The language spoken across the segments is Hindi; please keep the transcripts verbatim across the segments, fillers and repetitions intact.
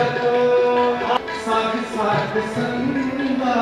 साथ साथ संगा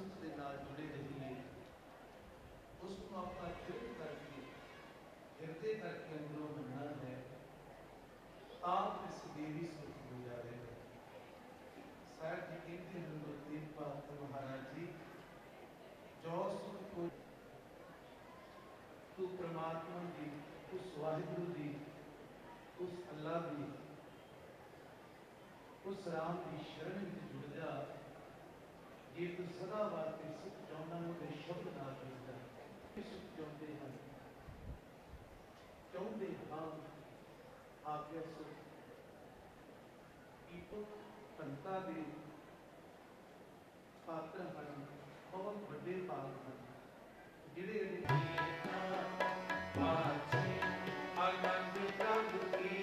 विरासत के नाल जुड़े रहिए, उसको अपना दिल करके हृदय करके अंदरों बनना है। आप इस देवी सुख गुजारे साहब जी कहते हैं गुरुदेव पाक महाराज जी, जो सुख को तू परमात्मा दी, उस वाहिगुरु दी, उस अल्लाह दी, उस राम की शरण में जुड़ जा। ये तो सदा वास्ते सुख चाहना उन्हें शब्द ना करता सुख चाहते हैं, चाहते हम आज्ञा सुख ईपो संता दे पात्र हैं, बहुत बड़े पाल हैं जिले आनंद प्रभु की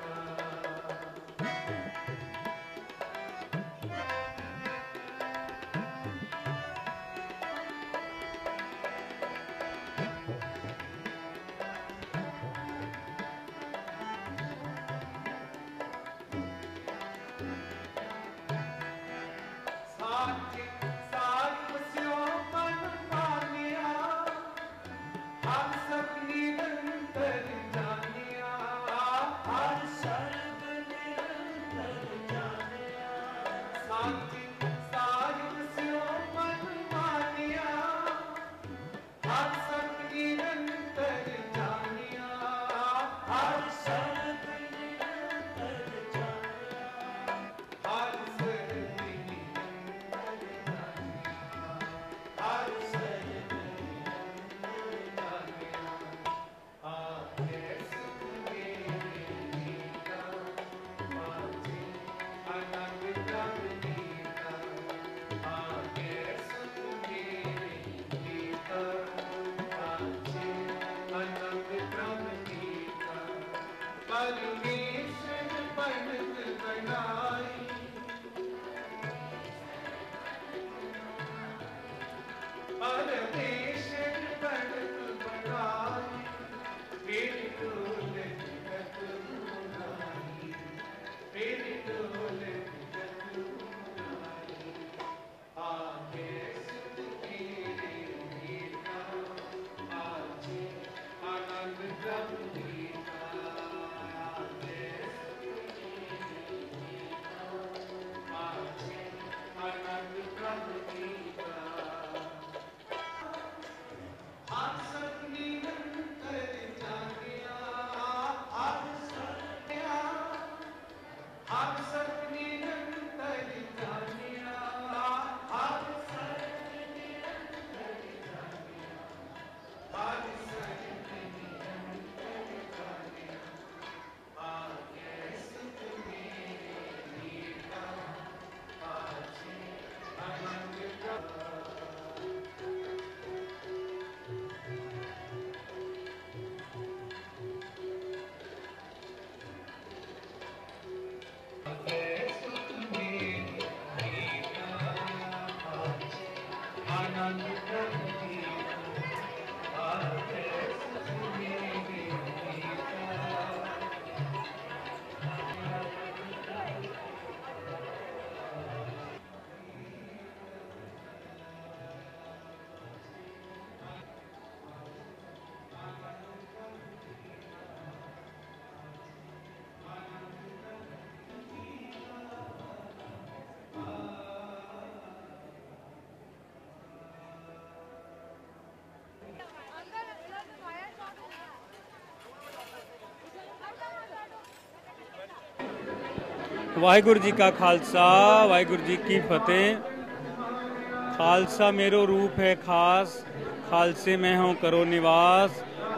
वाहिगुरु जी का खालसा, वाहिगुरु जी की फतेह। खालसा मेरो रूप है खास, खालसे में हूँ करो निवास।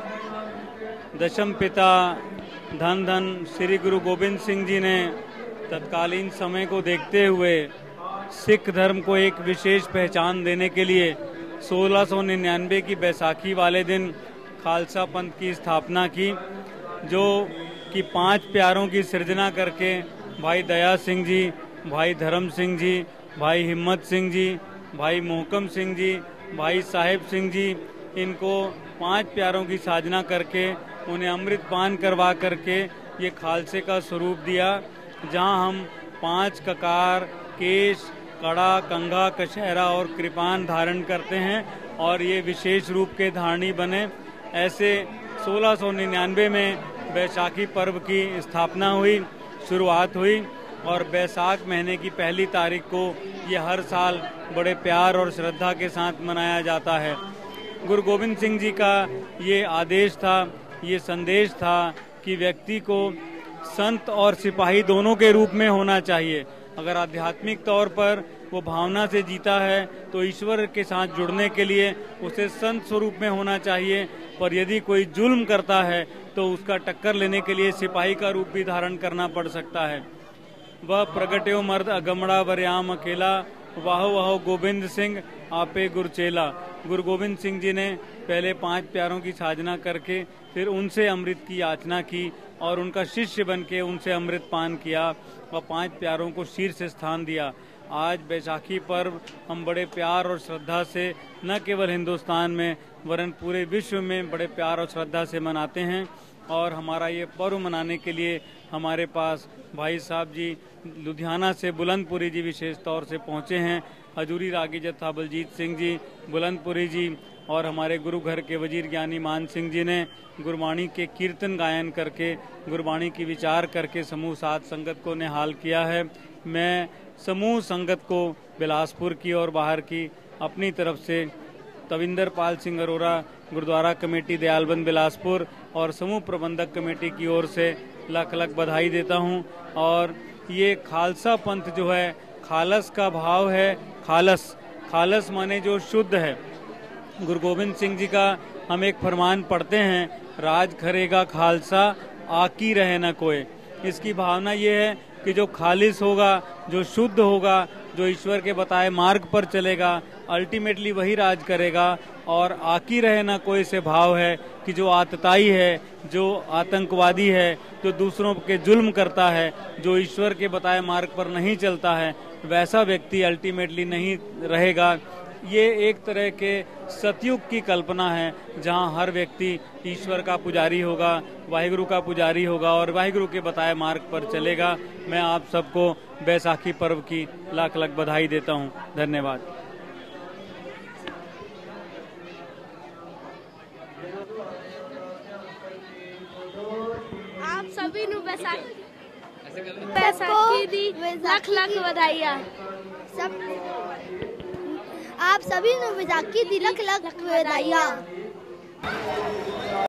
दशम पिता धन धन श्री गुरु गोविंद सिंह जी ने तत्कालीन समय को देखते हुए सिख धर्म को एक विशेष पहचान देने के लिए सोलह सौ निन्यानवे की बैसाखी वाले दिन खालसा पंथ की स्थापना की, जो कि पांच प्यारों की सृजना करके भाई दया सिंह जी, भाई धर्म सिंह जी, भाई हिम्मत सिंह जी, भाई मोहकम सिंह जी, भाई साहिब सिंह जी, इनको पांच प्यारों की साधना करके उन्हें अमृत पान करवा करके ये खालसे का स्वरूप दिया, जहां हम पांच ककार, केश, कड़ा, कंघा, कशहरा और कृपान धारण करते हैं और ये विशेष रूप के धारणी बने। ऐसे सोलह सौ निन्यानवे में बैसाखी पर्व की स्थापना हुई, शुरुआत हुई और बैसाख महीने की पहली तारीख को ये हर साल बड़े प्यार और श्रद्धा के साथ मनाया जाता है। गुरु गोविंद सिंह जी का ये आदेश था, ये संदेश था कि व्यक्ति को संत और सिपाही दोनों के रूप में होना चाहिए। अगर आध्यात्मिक तौर पर वो भावना से जीता है तो ईश्वर के साथ जुड़ने के लिए उसे संत स्वरूप में होना चाहिए, पर यदि कोई जुल्म करता है तो उसका टक्कर लेने के लिए सिपाही का रूप भी धारण करना पड़ सकता है। वह प्रगट्यो मर्द अगमड़ा वरयाम अकेला, वाहो वाहो गोविंद सिंह आपे गुरचेला। गुरु गोविंद सिंह जी ने पहले पांच प्यारों की साधना करके फिर उनसे अमृत की याचना की और उनका शिष्य बन के उनसे अमृत पान किया और पांच प्यारों को शीर्ष स्थान दिया। आज बैसाखी पर्व हम बड़े प्यार और श्रद्धा से न केवल हिंदुस्तान में वरन पूरे विश्व में बड़े प्यार और श्रद्धा से मनाते हैं और हमारा ये पर्व मनाने के लिए हमारे पास भाई साहब जी लुधियाना से बुलंदपुरी जी विशेष तौर से पहुँचे हैं। हजूरी रागी जत्था बलजीत सिंह जी बुलंदपुरी जी और हमारे गुरु घर के वजीर ज्ञानी मान सिंह जी ने गुरबाणी के कीर्तन गायन करके गुरबाणी की विचार करके समूह साध संगत को निहाल किया है। मैं समूह संगत को बिलासपुर की और बाहर की अपनी तरफ से तविंदर पाल सिंह अरोरा, गुरुद्वारा कमेटी दयालबंद बिलासपुर और समूह प्रबंधक कमेटी की ओर से लाख लाख बधाई देता हूं। और ये खालसा पंथ जो है, खालस का भाव है, खालस खालस माने जो शुद्ध है। गुरु गोविंद सिंह जी का हम एक फरमान पढ़ते हैं, राज करेगा खालसा आकी रहे न कोई। इसकी भावना ये है कि जो खालिस होगा, जो शुद्ध होगा, जो ईश्वर के बताए मार्ग पर चलेगा, अल्टीमेटली वही राज करेगा। और आकी रहे ना कोई से भाव है कि जो आतताई है, जो आतंकवादी है, जो दूसरों के जुल्म करता है, जो ईश्वर के बताए मार्ग पर नहीं चलता है, वैसा व्यक्ति अल्टीमेटली नहीं रहेगा। ये एक तरह के सतयुग की कल्पना है जहां हर व्यक्ति ईश्वर का पुजारी होगा, वाहिगुरु का पुजारी होगा और वाहिगुरु के बताए मार्ग पर चलेगा। मैं आप सबको बैसाखी पर्व की लाख लाख बधाई देता हूं। धन्यवाद। आप सभी नु बैसाखी बैसाखी दी लाख लाख बधाइयाँ। सब आप सभी नु बैसाखी दी लाख लाख बधाइयाँ।